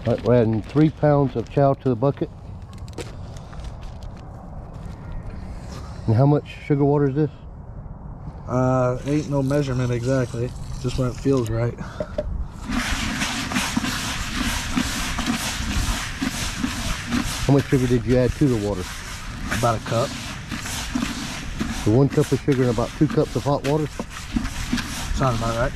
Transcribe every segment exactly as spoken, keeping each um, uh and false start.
All right, we're adding three pounds of chow to the bucket. And how much sugar water is this? Uh, ain't no measurement exactly, just when it feels right. How much sugar did you add to the water? About a cup. So one cup of sugar and about two cups of hot water? Sounds about right.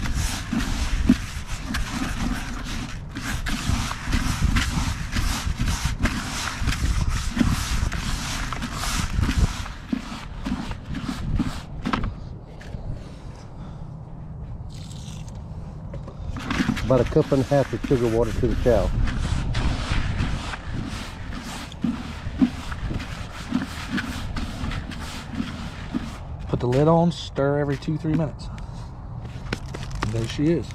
About a cup and a half of sugar water to the chow. Put the lid on, stir every two, three minutes. And there she is.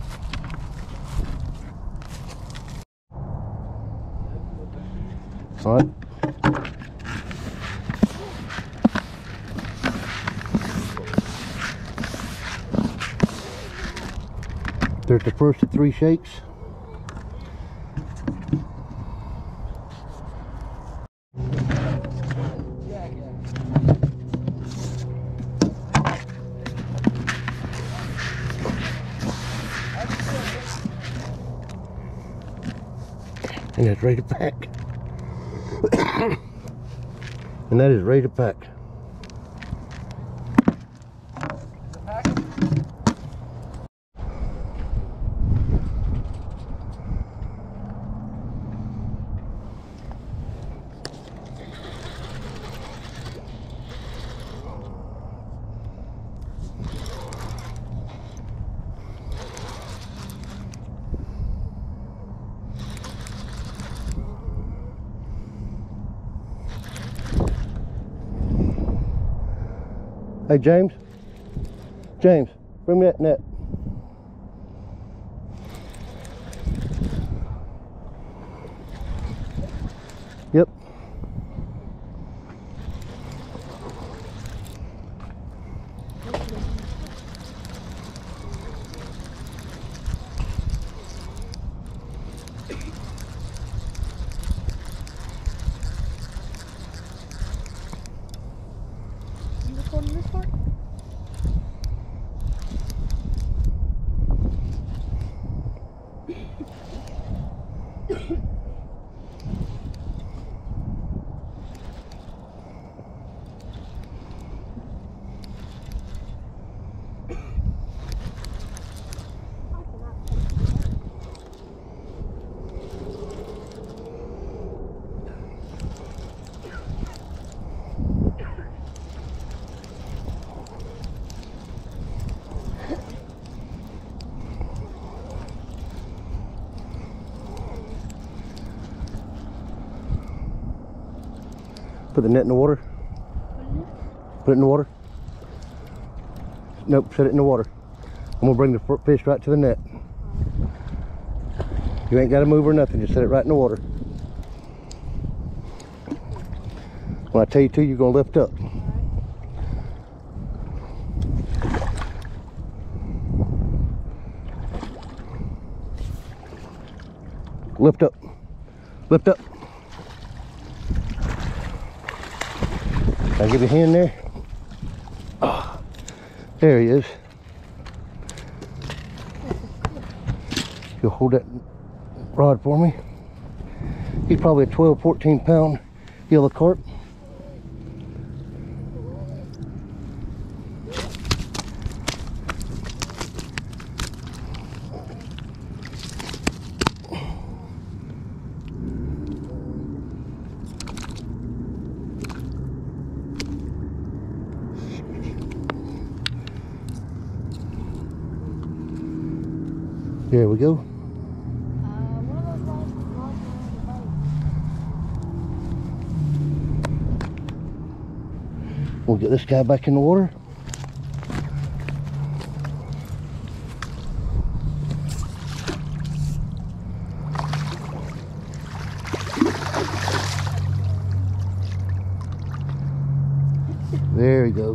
All right. There's the first of three shakes. And it's ready to pack. And that is ready to pack. Hey, James. James, bring me that net. Yep. You recording this part? Put the net in the water. Put it in the water. Nope, set it in the water. I'm gonna bring the fish right to the net. You ain't gotta move or nothing, just set it right in the water. When I tell you to, you're gonna lift up. Lift up. Lift up. Can I give you a hand there? Oh, there he is. You'll hold that rod for me. He's probably a twelve, fourteen pound yellow carp. There we go. We'll get this guy back in the water. There he goes.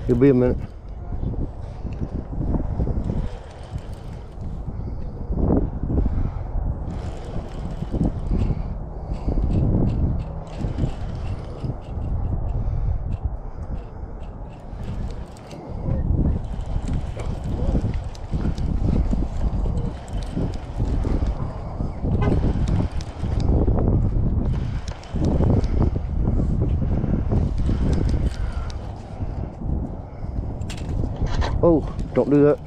He'll be a minute. Oh, don't do that.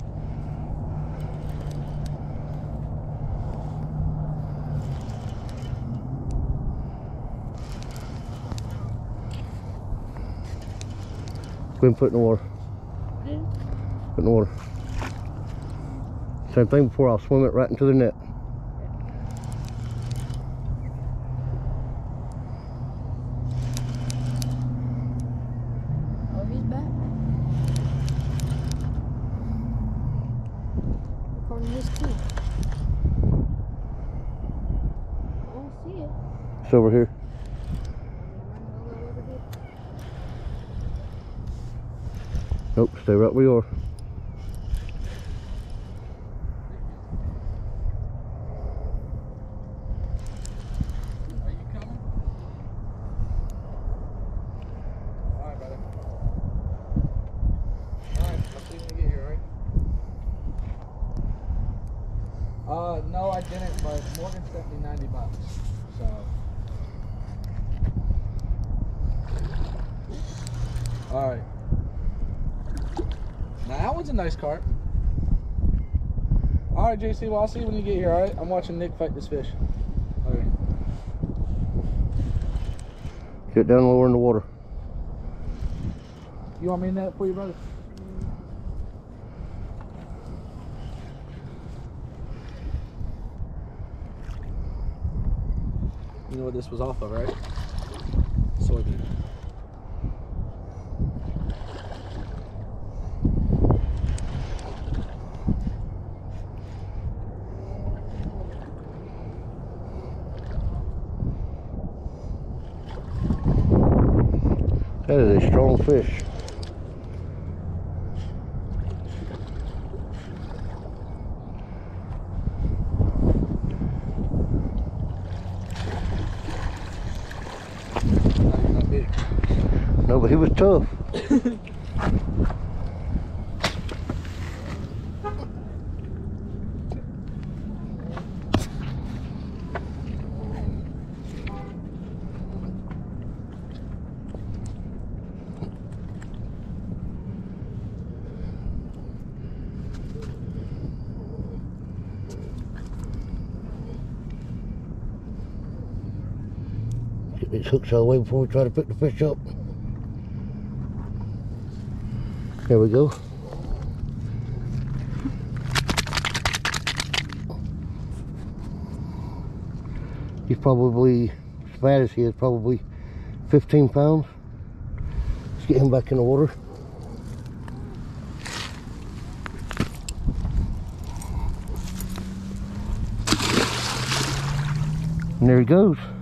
Go ahead and put it in the water. Put it in the water. Same thing before, I'll swim it right into the net. Oh, he's back. Recording this too. I don't see it. It's over here. Nope, stay right where you are. Are you coming? Alright, brother. Alright, I'll see you when you get here, alright? Uh, no, I didn't, but Morgan sent me ninety bucks, so. Alright. Now that one's a nice carp. Alright, J C, well, I'll see you when you get here, alright? I'm watching Nick fight this fish. Okay. Get down lower in the water. You want me in that for you, brother? You know what this was off of, right? Soybean. That is a strong fish. No, you're not big. No, but he was tough. Get these hooks out of the way before we try to pick the fish up. There we go. He's probably, as fat as he is, probably fifteen pounds. Let's get him back in the water. And there he goes.